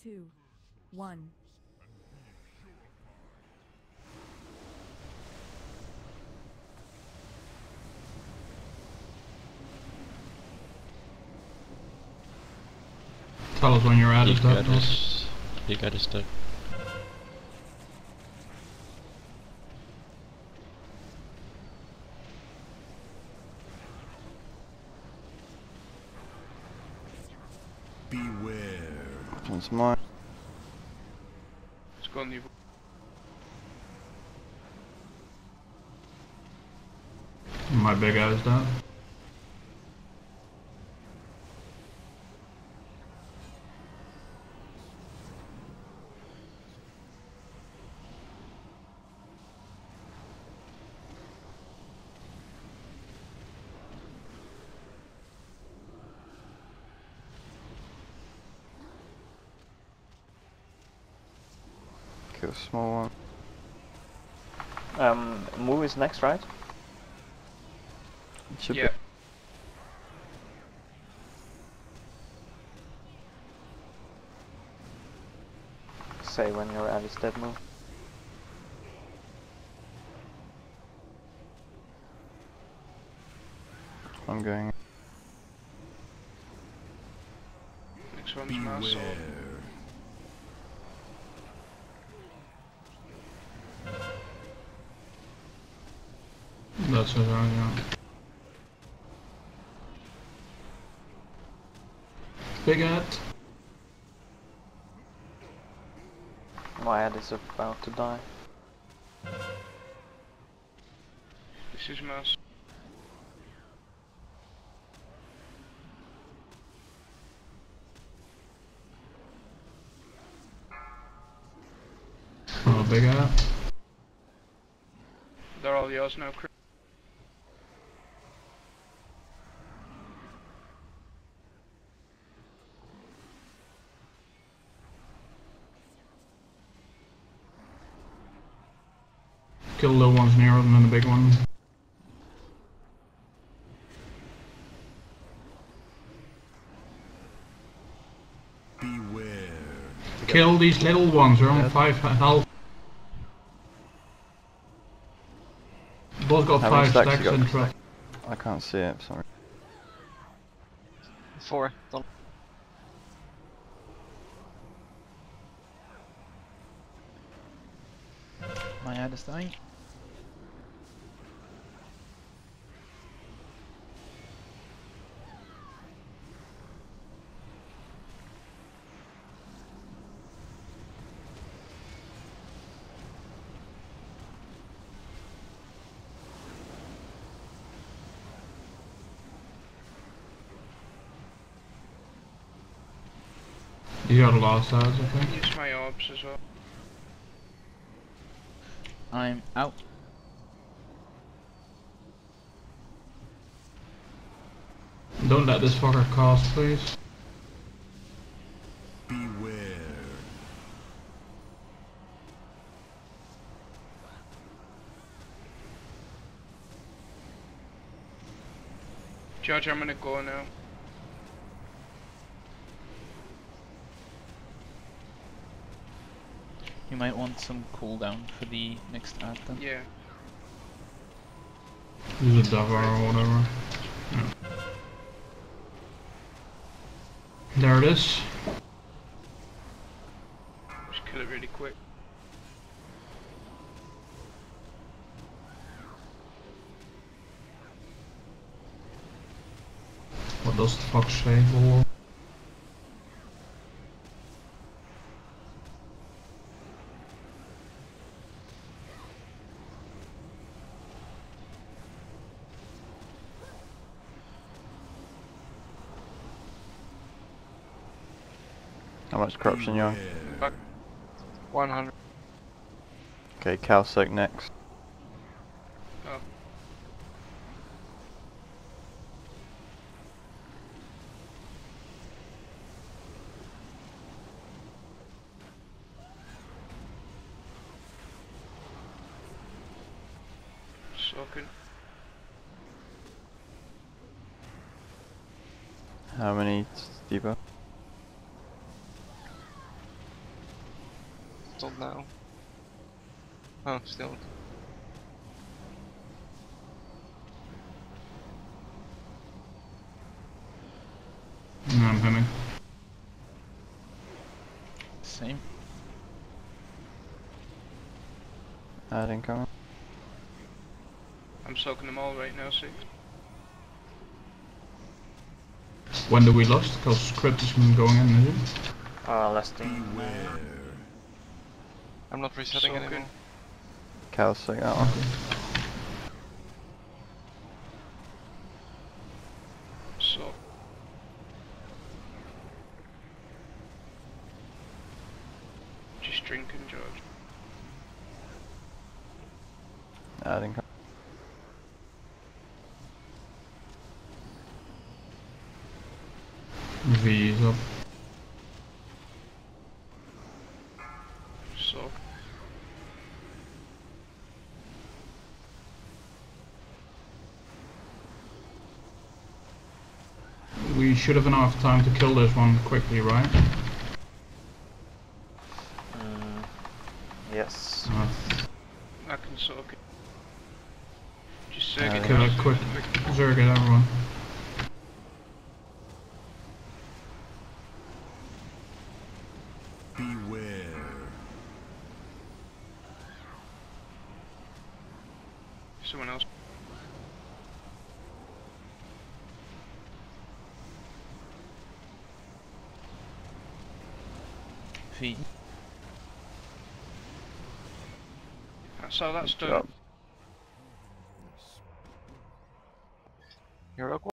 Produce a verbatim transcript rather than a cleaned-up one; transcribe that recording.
two, one. Tell us when you're at You it. got this. You got this stuff. Beware. That's mine. It's gone evil. My big ass down. Kill a small one. Um, Moo is next, right? It should Yeah. Say when you're at is dead, Moo. be. I'm going. Next one's Mass. Beware. That's it, right, yeah. Big at. My ad is about to die. This is Mass. Oh, big at. They're all yours now, Chris. Kill the little ones nearer than the big one. Beware. Kill these little ones, they're on five health. Both got How many five stacks stacks you got? in trap. I can't see it, sorry. Four. Don't. My ad is dying. You got a lost ads, I think. Use my orbs as well. I'm out. Don't let this fucker cost, please. Beware. George, I'm gonna go now. You might want some cooldown for the next ad then. Yeah. Use a Davar or whatever. Yeah. There it is. Just kill it really quick. What does the fuck say? Lol. How much corruption you are? Beware. one hundred. Okay, Calsec next. Oh. Soaking. How many, Steve? settled now. Oh, still. No, I'm coming. Same. Ad incoming. I'm soaking them all right now, six. When do we lost? Because script is going in, is it? Uh, less than. I'm not resetting Soaking. anymore. Calsec, that one. So. Just drinking, George. Ad incoming. V is up. So. We should have enough time to kill this one quickly, right? Mm, yes. Uh, I can soak it. Just Uh, uh, get kill down it to quick. quick. Zerg it, everyone. Someone else. V. So that's Good done. job. You're up.